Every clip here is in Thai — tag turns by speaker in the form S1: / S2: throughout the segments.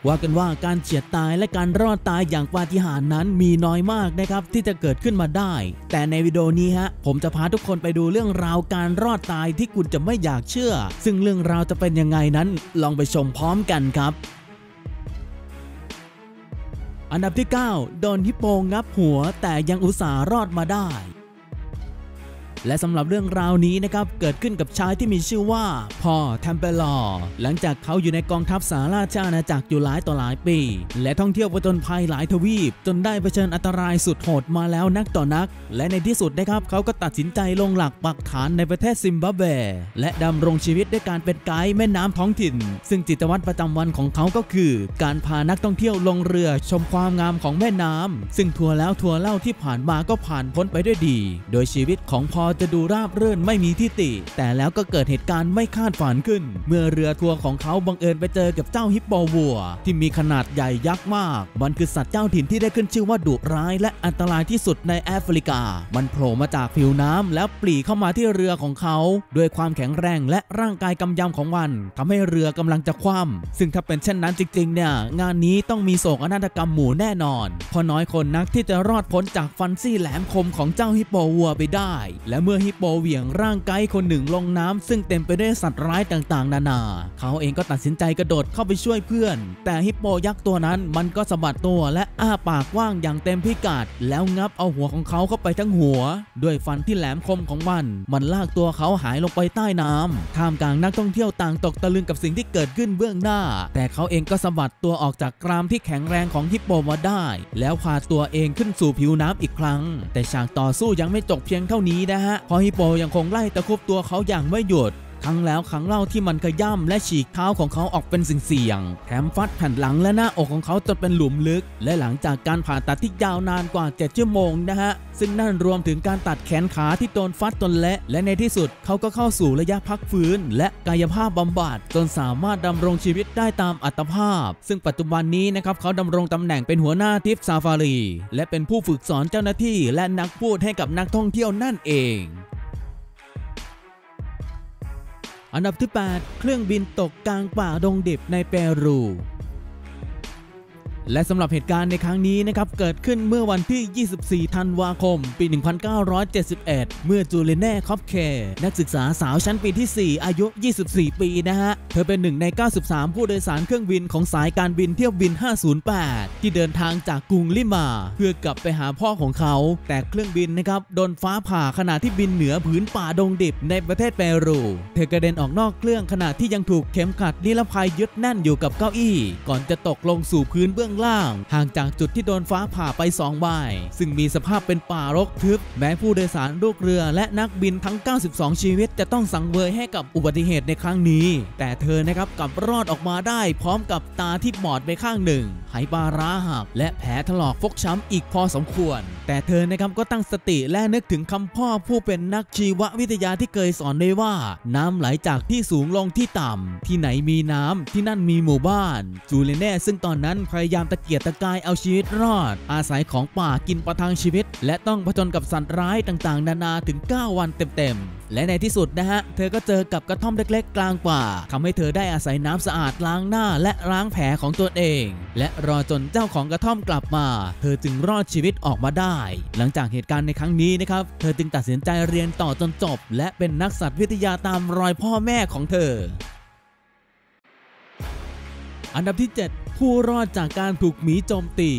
S1: ว่ากันว่าการเฉียดตายและการรอดตายอย่างปาฏิหาริย์นั้นมีน้อยมากนะครับที่จะเกิดขึ้นมาได้แต่ในวิดีโอนี้ผมจะพาทุกคนไปดูเรื่องราวการรอดตายที่คุณจะไม่อยากเชื่อซึ่งเรื่องราวจะเป็นยังไงนั้นลองไปชมพร้อมกันครับอันดับที่ 9 โดนฮิปโปงับหัวแต่ยังอุตส่าห์รอดมาได้และสำหรับเรื่องราวนี้นะครับเกิดขึ้นกับชายที่มีชื่อว่าพอแทมเปลอร์หลังจากเขาอยู่ในกองทัพสหราชอาณาจักรอยู่หลายต่อหลายปีและท่องเที่ยวผจญภัยหลายทวีปจนได้เผชิญอันตรายสุดโหดมาแล้วนักต่อนักและในที่สุดนะครับเขาก็ตัดสินใจลงหลักปักฐานในประเทศซิมบับเวและดำรงชีวิตด้วยการเป็นไกด์แม่น้ำท้องถิ่นซึ่งกิจวัตรประจำวันของเขาก็คือการพานักท่องเที่ยวลงเรือชมความงามของแม่น้ำซึ่งทัวร์แล้วทัวร์เล่าที่ผ่านมาก็ผ่านพ้นไปด้วยดีโดยชีวิตของพอจะดูราบรื่นไม่มีที่ติแต่แล้วก็เกิดเหตุการณ์ไม่คาดฝันขึ้นเมื่อเรือทัวร์ของเขาบังเอิญไปเจอกับเจ้าฮิปโปวัวที่มีขนาดใหญ่ยักษ์มากมันคือสัตว์เจ้าถิ่นที่ได้ขึ้นชื่อว่าดุร้ายและอันตรายที่สุดในแอฟริกามันโผล่มาจากผิวน้ำแล้วปรีเข้ามาที่เรือของเขาด้วยความแข็งแรงและร่างกายกำยำของมันทำให้เรือกำลังจะคว่ำซึ่งถ้าเป็นเช่นนั้นจริงๆเนี่ยงานนี้ต้องมีโศกนาฏกรรมหมู่แน่นอนเพราะน้อยคนนักที่จะรอดพ้นจากฟันซี่แหลมคมของเจ้าฮิปโปวัวไปได้และเมื่อฮิปโปเหวี่ยงร่างไกด์คนหนึ่งลงน้ำซึ่งเต็มไปด้วยสัตว์ร้ายต่างๆนานาเขาเองก็ตัดสินใจกระโดดเข้าไปช่วยเพื่อนแต่ฮิปโปยักษ์ตัวนั้นมันก็สะบัดตัวและอ้าปากกว้างอย่างเต็มพิกัดแล้วงับเอาหัวของเขาเข้าไปทั้งหัวด้วยฟันที่แหลมคมของมันลากตัวเขาหายลงไปใต้น้ำท่ามกลางนักท่องเที่ยวต่างตกตะลึงกับสิ่งที่เกิดขึ้นเบื้องหน้าแต่เขาเองก็สะบัดตัวออกจากกรามที่แข็งแรงของฮิปโปมาได้แล้วพาตัวเองขึ้นสู่ผิวน้ำอีกครั้งแต่ฉากต่อสู้ยังไม่จบเพียงเท่านี้นะฮะเพราะฮิปโปยังคงไล่ตะคุบตัวเขาอย่างไม่หยุดครั้งแล้วครั้งเล่าที่มันขย่ำและฉีกเท้าของเขาออกเป็นเสี่ยงแถมฟัดแผ่นหลังและหน้าอกของเขาจนเป็นหลุมลึกและหลังจากการผ่าตัดที่ยาวนานกว่า7 ชั่วโมงนะฮะซึ่งนั่นรวมถึงการตัดแขนขาที่โดนฟัดจนเละและในที่สุดเขาก็เข้าสู่ระยะพักฟื้นและกายภาพบำบัดจนสามารถดำรงชีวิตได้ตามอัตภาพซึ่งปัจจุบันนี้นะครับเขาดำรงตำแหน่งเป็นหัวหน้าทริปซาฟารีและเป็นผู้ฝึกสอนเจ้าหน้าที่และนักพูดให้กับนักท่องเที่ยวนั่นเองอันดับที่ 8 เครื่องบินตกกลางป่าดงดิบในเปรูและสำหรับเหตุการณ์ในครั้งนี้นะครับเกิดขึ้นเมื่อวันที่ 24 ธันวาคม ปี 1971 เมื่อจูเลเน่ คอปเคนักศึกษาสาวชั้นปีที่ 4 อายุ 24 ปีนะฮะเธอเป็นหนึ่งใน 93 ผู้โดยสารเครื่องบินของสายการบินเที่ยวบิน 508 ที่เดินทางจากกรุงลิมาเพื่อกลับไปหาพ่อของเขาแต่เครื่องบินนะครับโดนฟ้าผ่าขณะที่บินเหนือผืนป่าดงดิบในประเทศเปรูเธอกระเด็นออกนอกเครื่องขณะที่ยังถูกเข็มขัดนิรภัยยึดแน่นอยู่กับเก้าอี้ก่อนจะตกลงสู่พื้นเบื้องล่างห่างจากจุดที่โดนฟ้าผ่าไป2 ไมล์ซึ่งมีสภาพเป็นป่ารกทึบแม้ผู้โดยสารลูกเรือและนักบินทั้ง92ชีวิตจะต้องสังเวยให้กับอุบัติเหตุในครั้งนี้แต่เธอนะครับกลับรอดออกมาได้พร้อมกับตาที่บอดไปข้างหนึ่งไหปลาร้าหักและแผลถลอกฟกช้ำอีกพอสมควรแต่เธอนะครับก็ตั้งสติและนึกถึงคำพ่อผู้เป็นนักชีววิทยาที่เคยสอนไว้ว่าน้ำไหลจากที่สูงลงที่ต่ำที่ไหนมีน้ำที่นั่นมีหมู่บ้านจูเลเน่ซึ่งตอนนั้นพยายามตะเกียกตะกายเอาชีวิตรอดอาศัยของป่ากินประทังชีวิตและต้องผจญกับสัตว์ร้ายต่างๆนานาถึง9 วันเต็มๆและในที่สุดนะฮะเธอก็เจอกับกระท่อมเล็กๆกลางป่าทำให้เธอได้อาศัยน้ำสะอาดล้างหน้าและล้างแผลของตัวเองและรอจนเจ้าของกระท่อมกลับมาเธอจึงรอดชีวิตออกมาได้หลังจากเหตุการณ์ในครั้งนี้นะครับเธอจึงตัดสินใจเรียนต่อจนจบและเป็นนักสัตววิทยาตามรอยพ่อแม่ของเธออันดับที่ 7 ผู้รอดจากการถูกหมีโจมตี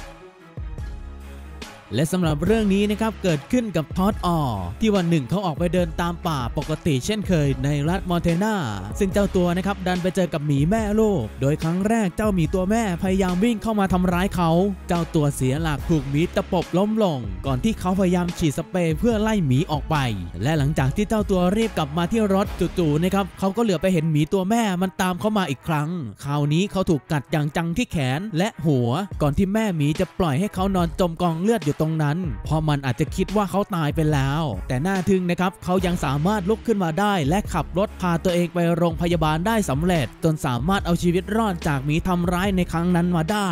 S1: และสำหรับเรื่องนี้นะครับเกิดขึ้นกับท็อดที่วันหนึ่งเขาออกไปเดินตามป่าปกติเช่นเคยในรัฐมอนเทนาซึ่งเจ้าตัวนะครับดันไปเจอกับหมีแม่ลูกโดยครั้งแรกเจ้าหมีตัวแม่พยายามวิ่งเข้ามาทำร้ายเขาเจ้าตัวเสียหลักถูกหมีตะปบล้มลงก่อนที่เขาพยายามฉีดสเปรย์เพื่อไล่หมีออกไปและหลังจากที่เจ้าตัวรีบกลับมาที่รถจู่ๆนะครับเขาก็เหลือไปเห็นหมีตัวแม่มันตามเข้ามาอีกครั้งคราวนี้เขาถูกกัดอย่างจังที่แขนและหัวก่อนที่แม่หมีจะปล่อยให้เขานอนจมกองเลือดอยู่ตรงนั้นเพราะมันอาจจะคิดว่าเขาตายไปแล้วแต่น่าทึ่งนะครับเขายังสามารถลุกขึ้นมาได้และขับรถพาตัวเองไปโรงพยาบาลได้สำเร็จจนสามารถเอาชีวิตรอดจากหมีทำร้ายในครั้งนั้นมาได้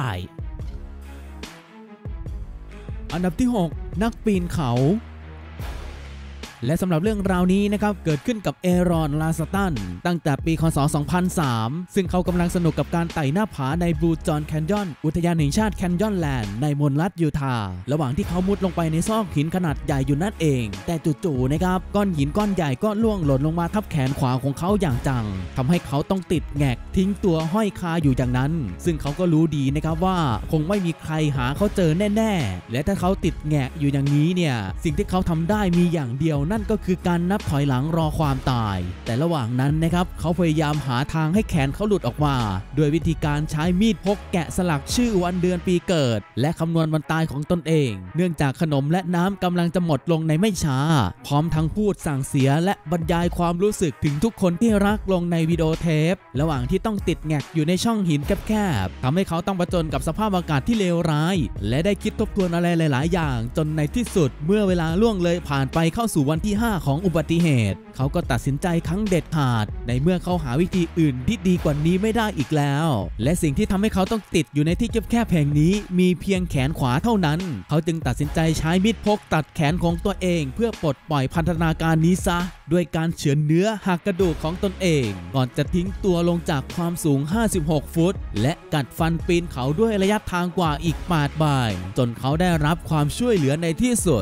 S1: อันดับที่ 6 นักปีนเขาและสำหรับเรื่องราวนี้นะครับเกิดขึ้นกับเอรอน ลาสตันตั้งแต่ปีคศ 2003 ซึ่งเขากำลังสนุกกับการไต่หน้าผาในบลูจอนแคนยอนอุทยานแห่งชาติแคนยอนแลนด์ในมณฑลรัฐยูทาห์ระหว่างที่เขามุดลงไปในซอกหินขนาดใหญ่อยู่นั่นเองแต่จู่ๆนะครับก้อนหินก้อนใหญ่ก็ล่วงหล่นลงมาทับแขนขวาของเขาอย่างจังทำให้เขาต้องติดแงกทิ้งตัวห้อยคาอยู่อย่างนั้นซึ่งเขาก็รู้ดีนะครับว่าคงไม่มีใครหาเขาเจอแน่ๆและถ้าเขาติดแงกอยู่อย่างนี้เนี่ยสิ่งที่เขาทำได้มีอย่างเดียวนั่นก็คือการนับถอยหลังรอความตายแต่ระหว่างนั้นนะครับเขาพยายามหาทางให้แขนเขาหลุดออกมาโดยวิธีการใช้มีดพกแกะสลักชื่อวันเดือนปีเกิดและคำนวณวันตายของตนเองเนื่องจากขนมและน้ำกำลังจะหมดลงในไม่ช้าพร้อมทั้งพูดสั่งเสียและบรรยายความรู้สึกถึงทุกคนที่รักลงในวิดีโอเทประหว่างที่ต้องติดแงกอยู่ในช่องหินแคบๆทำให้เขาต้องผจญกับสภาพอากาศที่เลวร้ายและได้คิดทบทวนอะไรหลายๆอย่างจนในที่สุดเมื่อเวลาล่วงเลยผ่านไปเข้าสู่วันที่ 5ของอุบัติเหตุเขาก็ตัดสินใจครั้งเด็ดขาดในเมื่อเขาหาวิธีอื่นที่ดีกว่านี้ไม่ได้อีกแล้วและสิ่งที่ทำให้เขาต้องติดอยู่ในที่แคบๆแห่งนี้มีเพียงแขนขวาเท่านั้นเขาจึงตัดสินใจใช้มีดพกตัดแขนของตัวเองเพื่อปลดปล่อยพันธนาการนี้ซะด้วยการเฉือนเนื้อหักกระดูกของตนเองก่อนจะทิ้งตัวลงจากความสูง56ฟุตและกัดฟันปีนเขาด้วยระยะทางกว่าอีก8 บ่ายจนเขาได้รับความช่วยเหลือในที่สุด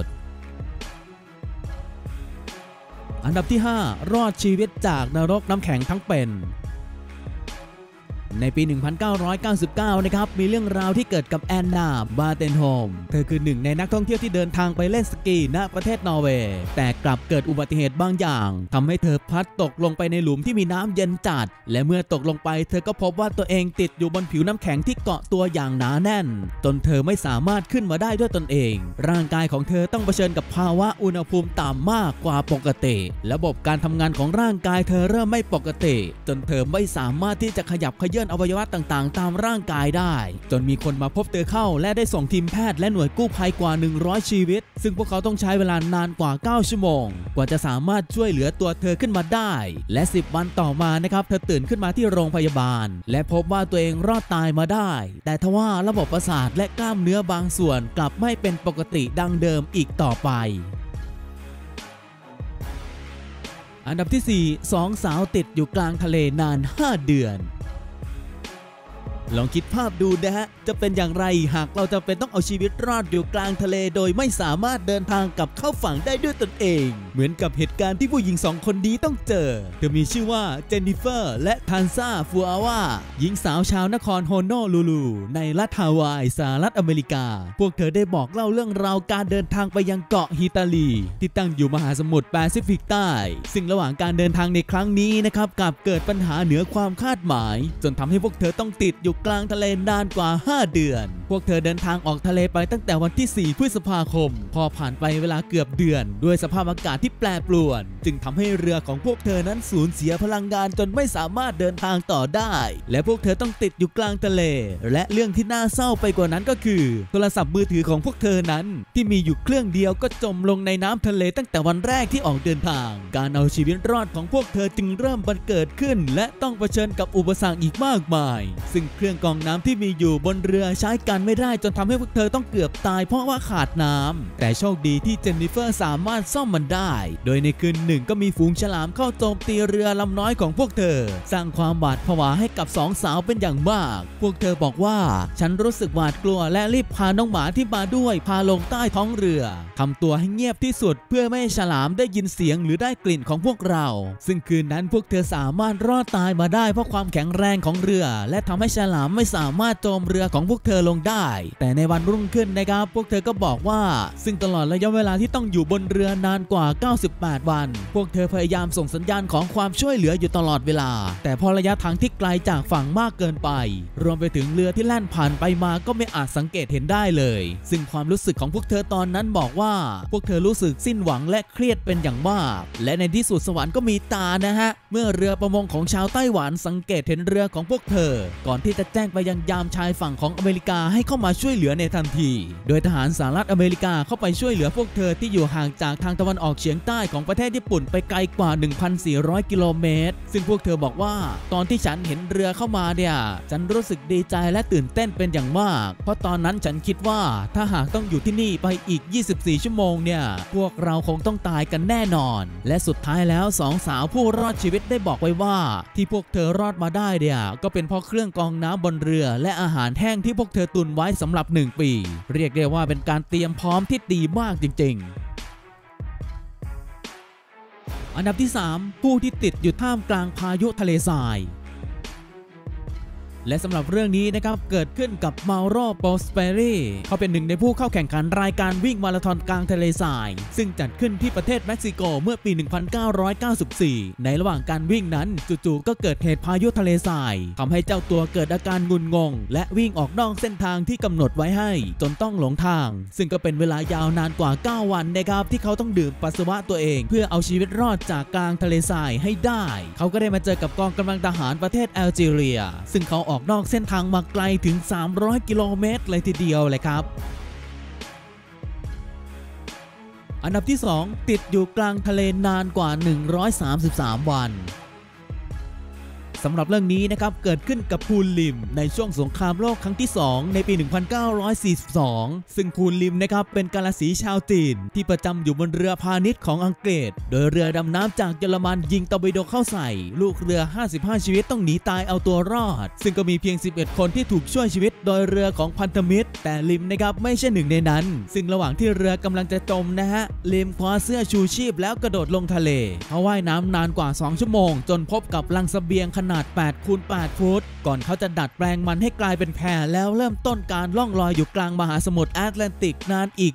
S1: อันดับที่ 5 รอดชีวิตจากนรกน้ำแข็งทั้งเป็นในปี 1999 นะครับมีเรื่องราวที่เกิดกับแอนนา บาเตนโฮมเธอคือหนึ่งในนักท่องเที่ยวที่เดินทางไปเล่นสกีณประเทศนอร์เวย์แต่กลับเกิดอุบัติเหตุบางอย่างทำให้เธอพลัดตกลงไปในหลุมที่มีน้ำเย็นจัดและเมื่อตกลงไปเธอก็พบว่าตัวเองติดอยู่บนผิวน้ำแข็งที่เกาะตัวอย่างหนาแน่นจนเธอไม่สามารถขึ้นมาได้ด้วยตนเองร่างกายของเธอต้องเผชิญกับภาวะอุณหภูมิต่ำมากกว่าปกติระบบการทำงานของร่างกายเธอเริ่มไม่ปกติจนเธอไม่สามารถที่จะขยับเขยื้อนอวัยวะต่างๆตามร่างกายได้จนมีคนมาพบเธอเข้าและได้ส่งทีมแพทย์และหน่วยกู้ภัยกว่า100ชีวิตซึ่งพวกเขาต้องใช้เวลานานกว่า9ชั่วโมงกว่าจะสามารถช่วยเหลือตัวเธอขึ้นมาได้และ10 วันต่อมานะครับเธอตื่นขึ้นมาที่โรงพยาบาลและพบว่าตัวเองรอดตายมาได้แต่ทว่าระบบประสาทและกล้ามเนื้อบางส่วนกลับไม่เป็นปกติดังเดิมอีกต่อไปอันดับที่ 4 2 สาวติดอยู่กลางทะเลนาน5 เดือนลองคิดภาพดูนะฮะจะเป็นอย่างไรหากเราจะเป็นต้องเอาชีวิตรอดอยู่กลางทะเลโดยไม่สามารถเดินทางกลับเข้าฝั่งได้ด้วยตนเองเหมือนกับเหตุการณ์ที่ผู้หญิง2 คนนี้ต้องเจอเธอมีชื่อว่าเจนนิเฟอร์และทันซาฟัวาวาหญิงสาวชาวนครโฮโนลูลูในรัฐฮาวายสหรัฐอเมริกาพวกเธอได้บอกเล่าเรื่องราวการเดินทางไปยังเกาะฮิตาลีที่ตั้งอยู่มหาสมุทรแปซิฟิกใต้ซึ่งระหว่างการเดินทางในครั้งนี้นะครับกลับเกิดปัญหาเหนือความคาดหมายจนทำให้พวกเธอต้องติดอยู่กลางทะเลนานกว่า5 เดือนพวกเธอเดินทางออกทะเลไปตั้งแต่วันที่ 4 พฤษภาคมพอผ่านไปเวลาเกือบเดือนด้วยสภาพอากาศที่แปรปรวนจึงทำให้เรือของพวกเธอนั้นสูญเสียพลังงานจนไม่สามารถเดินทางต่อได้และพวกเธอต้องติดอยู่กลางทะเลและเรื่องที่น่าเศร้าไปกว่านั้นก็คือโทรศัพท์มือถือของพวกเธอนั้นที่มีอยู่เครื่องเดียวก็จมลงในน้ำทะเลตั้งแต่วันแรกที่ออกเดินทางการเอาชีวิตรอดของพวกเธอจึงเริ่มบังเกิดขึ้นและต้องเผชิญกับอุปสรรคอีกมากมายซึ่งเครื่องกรองน้ำที่มีอยู่บนเรือใช้การไม่ได้จนทำให้พวกเธอต้องเกือบตายเพราะว่าขาดน้ำแต่โชคดีที่เจนนิเฟอร์สามารถซ่อมมันได้โดยในคืนหนึ่งก็มีฝูงฉลามเข้าโจมตีเรือลำน้อยของพวกเธอสร้างความหวาดผวาให้กับ2 สาวเป็นอย่างมากพวกเธอบอกว่าฉันรู้สึกหวาดกลัวและรีบพาน้องหมาที่มาด้วยพาลงใต้ท้องเรือทำตัวให้เงียบที่สุดเพื่อไม่ให้ฉลามได้ยินเสียงหรือได้กลิ่นของพวกเราซึ่งคืนนั้นพวกเธอสามารถรอดตายมาได้เพราะความแข็งแรงของเรือและทำให้ฉลามไม่สามารถโจมเรือของพวกเธอลงได้แต่ในวันรุ่งขึ้นนะครับพวกเธอก็บอกว่าซึ่งตลอดระยะเวลาที่ต้องอยู่บนเรือนานกว่า98 วันพวกเธอพยายามส่งสัญญาณของความช่วยเหลืออยู่ตลอดเวลาแต่พอระยะทางที่ไกลจากฝั่งมากเกินไปรวมไปถึงเรือที่แล่นผ่านไปมาก็ไม่อาจสังเกตเห็นได้เลยซึ่งความรู้สึกของพวกเธอตอนนั้นบอกว่าพวกเธอรู้สึกสิ้นหวังและเครียดเป็นอย่างมากและในที่สุดสวรรค์ก็มีตานะฮะเมื่อเรือประมงของชาวไต้หวันสังเกตเห็นเรือของพวกเธอก่อนที่จะแจ้งไปยังยามชายฝั่งของอเมริกาใให้เข้ามาช่วยเหลือในทันทีโดยทหารสหรัฐอเมริกาเข้าไปช่วยเหลือพวกเธอที่อยู่ห่างจากทางตะวันออกเฉียงใต้ของประเทศญี่ปุ่นไปไกลกว่า 1,400 กิโลเมตรซึ่งพวกเธอบอกว่าตอนที่ฉันเห็นเรือเข้ามาเนี่ยฉันรู้สึกดีใจและตื่นเต้นเป็นอย่างมากเพราะตอนนั้นฉันคิดว่าถ้าหากต้องอยู่ที่นี่ไปอีก24 ชั่วโมงเนี่ยพวกเราคงต้องตายกันแน่นอนและสุดท้ายแล้วสองสาวผู้รอดชีวิตได้บอกไว้ว่าที่พวกเธอรอดมาได้เนี่ยก็เป็นเพราะเครื่องกรองน้ำบนเรือและอาหารแห้งที่พวกเธอตุนไว้สำหรับ1 ปีเรียกได้ว่าเป็นการเตรียมพร้อมที่ดีมากจริงๆอันดับที่ 3 ผู้ที่ติดอยู่ท่ามกลางพายุทะเลทรายและสำหรับเรื่องนี้นะครับเกิดขึ้นกับมาโรโปสเปรีเขาเป็นหนึ่งในผู้เข้าแข่งขันรายการวิ่งมาราธอนกลางทะเลทรายซึ่งจัดขึ้นที่ประเทศเม็กซิโกเมื่อปี 1994 ในระหว่างการวิ่งนั้นจู่ๆก็เกิดเหตุพายุทะเลทรายทำให้เจ้าตัวเกิดอาการงุนงงและวิ่งออกนอกเส้นทางที่กำหนดไว้ให้จนต้องหลงทางซึ่งก็เป็นเวลายาวนานกว่า 9 วันนะครับที่เขาต้องดื่มปัสสาวะตัวเองเพื่อเอาชีวิตรอดจากกลางทะเลทรายให้ได้เขาก็ได้มาเจอกับกองกำลังทหารประเทศแอลจีเรียซึ่งเขาออกนอกเส้นทางมาไกลถึง300 กิโลเมตรเลยทีเดียวเลยครับอันดับที่ 2 ติดอยู่กลางทะเลนานกว่า133 วันสำหรับเรื่องนี้นะครับเกิดขึ้นกับพูลลิมในช่วงสงครามโลกครั้งที่ 2 ในปี 1942 ซึ่งพูลลิมนะครับเป็นกาลสีชาวจีนที่ประจำอยู่บนเรือพาณิชย์ของอังกฤษโดยเรือดำน้ำจากเยอรมันยิงตอร์ปิโดเข้าใส่ลูกเรือ55 ชีวิตต้องหนีตายเอาตัวรอดซึ่งก็มีเพียง11 คนที่ถูกช่วยชีวิตโดยเรือของพันธมิตรแต่ลิมนะครับไม่ใช่หนึ่งในนั้นซึ่งระหว่างที่เรือกำลังจะจมนะฮะลิมคว้าเสื้อชูชีพแล้วกระโดดลงทะเลเขาว่ายน้ำนานกว่า2 ชั่วโมงจนพบกับลังเสบียงขนาด8 คูณ 8 ฟุตก่อนเขาจะดัดแปลงมันให้กลายเป็นแพแล้วเริ่มต้นการล่องลอยอยู่กลางมหาสมุทรแอตแลนติกนานอีก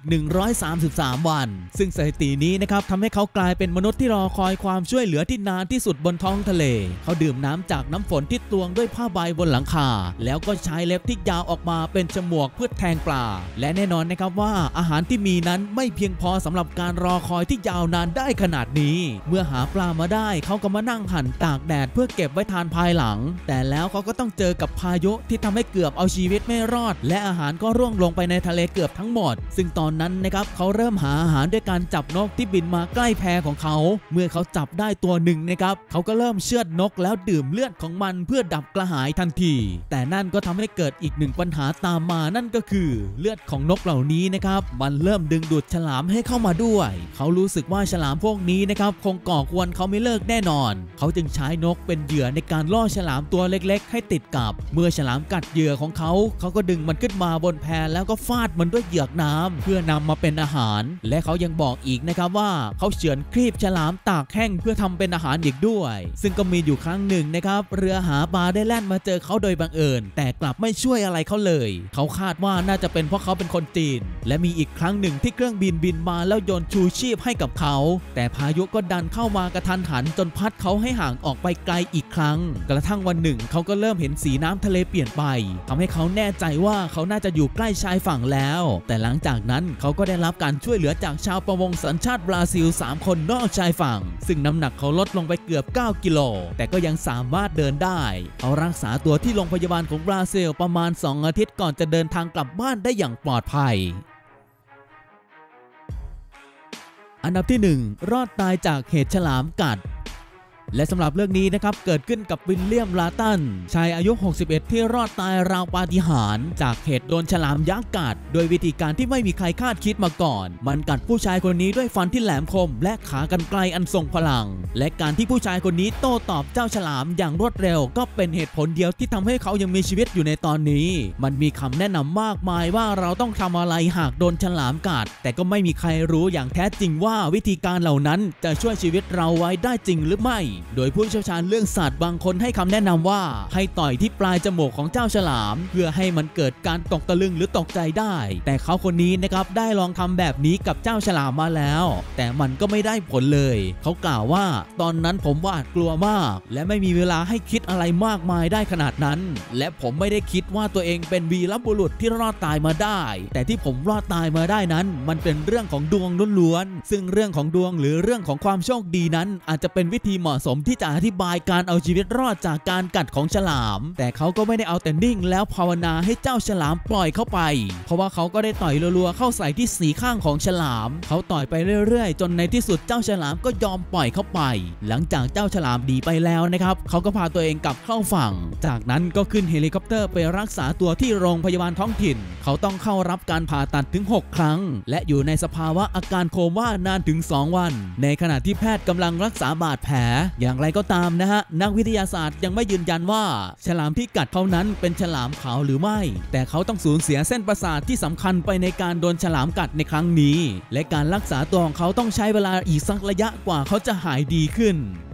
S1: 133 วันซึ่งสถิตินี้นะครับทำให้เขากลายเป็นมนุษย์ที่รอคอยความช่วยเหลือที่นานที่สุดบนท้องทะเลเขาดื่มน้ำจากน้ำฝนที่ตวงด้วยผ้าใบบนหลังคาแล้วก็ใช้เล็บที่ยาวออกมาเป็นฉมวกเพื่อแทงปลาและแน่นอนนะครับว่าอาหารที่มีนั้นไม่เพียงพอสำหรับการรอคอยที่ยาวนานได้ขนาดนี้เมื่อหาปลามาได้เขาก็มานั่งหั่นตากแดดเพื่อเก็บไว้ทานภายหลังแต่แล้วเขาก็ต้องเจอกับพายุที่ทำให้เกือบเอาชีวิตไม่รอดและอาหารก็ร่วงลงไปในทะเลเกือบทั้งหมดซึ่งตอนนั้นนะครับเขาเริ่มหาอาหารด้วยการจับนกที่บินมาใกล้แพของเขาเมื่อเขาจับได้ตัวหนึ่งนะครับเขาก็เริ่มเชือดนกแล้วดื่มเลือดของมันเพื่อดับกระหายทันทีแต่นั่นก็ทำให้เกิดอีกหนึ่งปัญหาตามมานั่นก็คือเลือดของนกเหล่านี้นะครับมันเริ่มดึงดูดฉลามให้เข้ามาด้วยเขารู้สึกว่าฉลามพวกนี้นะครับคงก่อกวนเขาไม่เลิกแน่นอนเขาจึงใช้นกเป็นเหยื่อในการล่อฉลามตัวเล็กๆให้ติดกับเมื่อฉลามกัดเหยื่อของเขาก็ดึงมันขึ้นมาบนแพแล้วก็ฟาดมันด้วยเหยือกน้ำเพื่อนำมาเป็นอาหารและเขายังบอกอีกนะครับว่าเขาเฉือนครีบฉลามตากแห้งเพื่อทำเป็นอาหารอีกด้วยซึ่งก็มีอยู่ครั้งหนึ่งนะครับเรือหาปลาได้แล่นมาเจอเขาโดยบังเอิญแต่กลับไม่ช่วยอะไรเขาเลยเขาคาดว่าน่าจะเป็นเพราะเขาเป็นคนจีนและมีอีกครั้งหนึ่งที่เครื่องบินมาแล้วโยนชูชีพให้กับเขาแต่พายุก็ดันเข้ามากระทันหันจนพัดเขาให้ห่างออกไปไกลอีกครั้งกระทั่งวันหนึ่งเขาก็เริ่มเห็นสีน้ำทะเลเปลี่ยนไปทำให้เขาแน่ใจว่าเขาน่าจะอยู่ใกล้ชายฝั่งแล้วแต่หลังจากนั้นเขาก็ได้รับการช่วยเหลือจากชาวประมงสัญชาติบราซิล3 คนนอกชายฝั่งซึ่งน้ำหนักเขาลดลงไปเกือบ9 กิโลแต่ก็ยังสามารถเดินได้เขารักษาตัวที่โรงพยาบาลของบราซิลประมาณ2 อาทิตย์ก่อนจะเดินทางกลับบ้านได้อย่างปลอดภัยอันดับที่ 1 รอดตายจากเหตุฉลามกัดและสำหรับเรื่องนี้นะครับเกิดขึ้นกับวิลเลียมลาตันชายอายุ61ที่รอดตายราวปาฏิหาริย์จากเหตุโดนฉลามยักษ์กัดโดยวิธีการที่ไม่มีใครคาดคิดมาก่อนมันกัดผู้ชายคนนี้ด้วยฟันที่แหลมคมและขากรรไกรอันทรงพลังและการที่ผู้ชายคนนี้โต้ตอบเจ้าฉลามอย่างรวดเร็วก็เป็นเหตุผลเดียวที่ทำให้เขายังมีชีวิตอยู่ในตอนนี้มันมีคำแนะนำมากมายว่าเราต้องทำอะไรหากโดนฉลามกัดแต่ก็ไม่มีใครรู้อย่างแท้จริงว่าวิธีการเหล่านั้นจะช่วยชีวิตเราไว้ได้จริงหรือไม่โดยผู้เชี่ยวชาญเรื่องสัตว์บางคนให้คำแนะนำว่าให้ต่อยที่ปลายจมูกของเจ้าฉลามเพื่อให้มันเกิดการตกตะลึงหรือตกใจได้แต่เขาคนนี้นะครับได้ลองทำแบบนี้กับเจ้าฉลามมาแล้วแต่มันก็ไม่ได้ผลเลยเขากล่าวว่าตอนนั้นผมหวาดกลัวมากและไม่มีเวลาให้คิดอะไรมากมายได้ขนาดนั้นและผมไม่ได้คิดว่าตัวเองเป็นวีรบุรุษที่รอดตายมาได้แต่ที่ผมรอดตายมาได้นั้นมันเป็นเรื่องของดวงล้วนๆซึ่งเรื่องของดวงหรือเรื่องของความโชคดีนั้นอาจจะเป็นวิธีเหมาะสมที่จะอธิบายการเอาชีวิตรอดจากการกัดของฉลามแต่เขาก็ไม่ได้เอาแต่นิ่งแล้วภาวนาให้เจ้าฉลามปล่อยเข้าไปเพราะว่าเขาก็ได้ต่อยรัวๆเข้าใส่ที่สีข้างของฉลามเขาต่อยไปเรื่อยๆจนในที่สุดเจ้าฉลามก็ยอมปล่อยเข้าไปหลังจากเจ้าฉลามดีไปแล้วนะครับเขาก็พาตัวเองกลับเข้าฝั่งจากนั้นก็ขึ้นเฮลิคอปเตอร์ไปรักษาตัวที่โรงพยาบาลท้องถิ่นเขาต้องเข้ารับการผ่าตัดถึง6 ครั้งและอยู่ในสภาวะอาการโคม่านานถึง2 วันในขณะที่แพทย์กำลังรักษาบาดแผลอย่างไรก็ตามนะฮะนักวิทยาศาสตร์ยังไม่ยืนยันว่าฉลามที่กัดเขานั้นเป็นฉลามขาวหรือไม่แต่เขาต้องสูญเสียเส้นประสาทที่สำคัญไปในการโดนฉลามกัดในครั้งนี้และการรักษาตัวของเขาต้องใช้เวลาอีกสักระยะกว่าเขาจะหายดีขึ้น